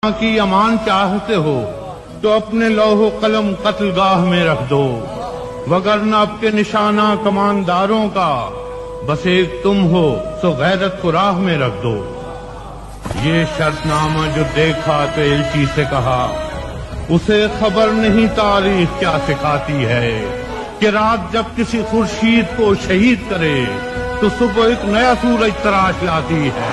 کی امان چاہتے ہو تو اپنے لوح و قلم قتل گاہ میں رکھ دو، وگرنہ اب کے نشانہ کمانداروں کا بس ایک تم ہو سو غیرت کو راہ میں رکھ دو۔ یہ شرط نامہ جو دیکھا تو ایلچی سے کہا، اسے خبر نہیں تاریخ کیا سکھاتی ہے کہ رات جب کسی خورشید کو شہید کرے تو صبح ایک نیا سورج تراش لاتی ہے۔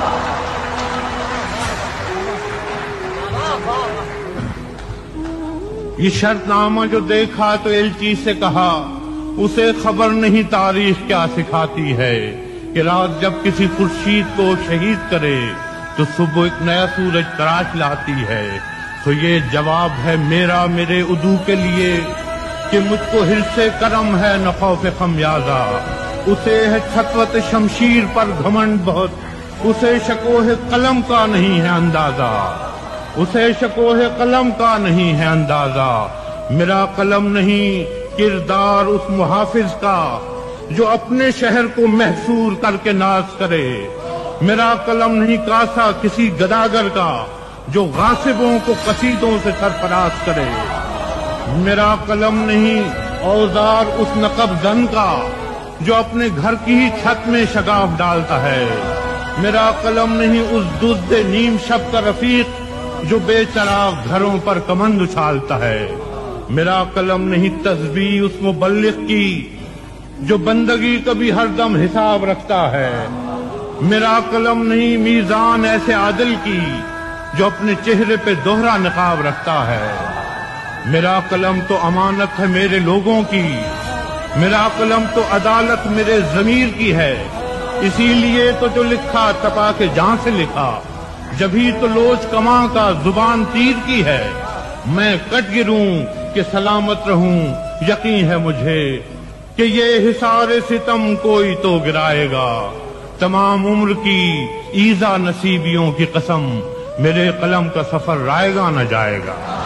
یہ شرط نامہ جو دیکھا تو ایلچی سے کہا، اسے خبر نہیں تاریخ کیا سکھاتی ہے کہ رات جب کسی خورشید کو شہید کرے تو صبح ایک نیا سورج تراش لاتی ہے۔ تو یہ جواب ہے میرا میرے عدو کے لیے کہ مجھ کو حرص کرم ہے نہ خوف خمیازہ، اسے ہے سطوت شمشیر پر گھمنڈ بہت، اسے شکوہ قلم کا نہیں ہے اندازہ، اسے شکوہ قلم کا نہیں ہے اندازہ۔ میرا قلم نہیں کردار اس محافظ کا جو اپنے شہر کو محصور کر کے ناز کرے، میرا قلم نہیں کاسا کسی گداگر کا جو غاصبوں کو قصیدوں سے سرفراز کرے، میرا قلم نہیں اوزار اس نقب زن کا جو اپنے گھر کی ہی چھت میں شگاف ڈالتا ہے، میرا قلم نہیں اس دزد نیم شب کا رفیق جو بے چراغ گھروں پر کمند اچھالتا ہے، میرا قلم نہیں تسبیح اس مبلغ کی جو بندگی کبھی ہر دم حساب رکھتا ہے، میرا قلم نہیں میزان ایسے عادل کی جو اپنے چہرے پہ دوہرا نقاب رکھتا ہے، میرا قلم تو امانت ہے میرے لوگوں کی، میرا قلم تو عدالت میرے ضمیر کی ہے، اسی لیے تو جو لکھا تپا کے جان سے لکھا، جبھی تو لوچ کماں کا زبان تیر کی ہے، میں کٹ گروں کہ سلامت رہوں، یقین ہے مجھے کہ یہ حصار ستم کوئی تو گرائے گا، تمام عمر کی ایذا نصیبیوں کی قسم، میرے قلم کا سفر رائے گا نہ جائے گا۔